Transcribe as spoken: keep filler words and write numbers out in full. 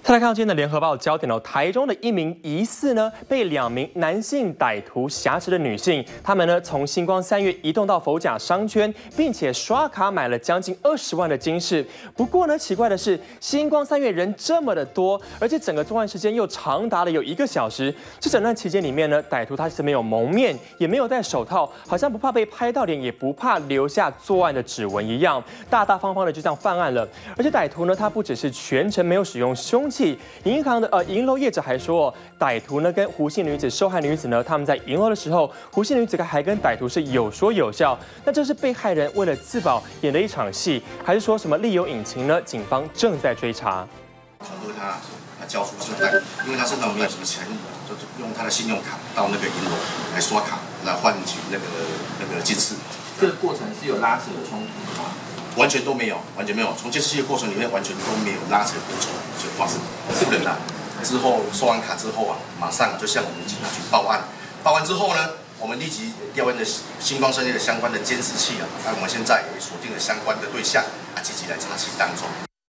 再来看到今天的联合报焦点哦，台中的一名疑似呢被两名男性歹徒挟持的女性，他们呢从星光三月移动到逢甲商圈，并且刷卡买了将近二十万的金饰。不过呢，奇怪的是，星光三月人这么的多，而且整个作案时间又长达了有一个小时。这整段期间里面呢，歹徒他是没有蒙面，也没有戴手套，好像不怕被拍到脸，也不怕留下作案的指纹一样，大大方方的就这样犯案了。而且歹徒呢，他不只是全程没有使用凶器。银行的呃银楼业者还说，歹徒呢跟胡姓女子受害女子呢，他们在银楼的时候，胡姓女子还跟歹徒是有说有笑。那这是被害人为了自保演的一场戏，还是说什么另有隐情呢？警方正在追查。 恐吓他，他交出身份，因为他身上没有什么钱，就用他的信用卡到那个银楼来刷卡，来换取那个那个金饰。 这个过程是有拉扯的冲突吗？ 完全都没有，完全没有。从监视器的过程里面，完全都没有拉扯的冲突就发生。这个人啊，之后刷完卡之后啊，马上就向我们警察局报案。报案之后呢，我们立即调研的星光三月的相关的监视器啊，那我们现在也锁定了相关的对象啊，积极来查缉当中。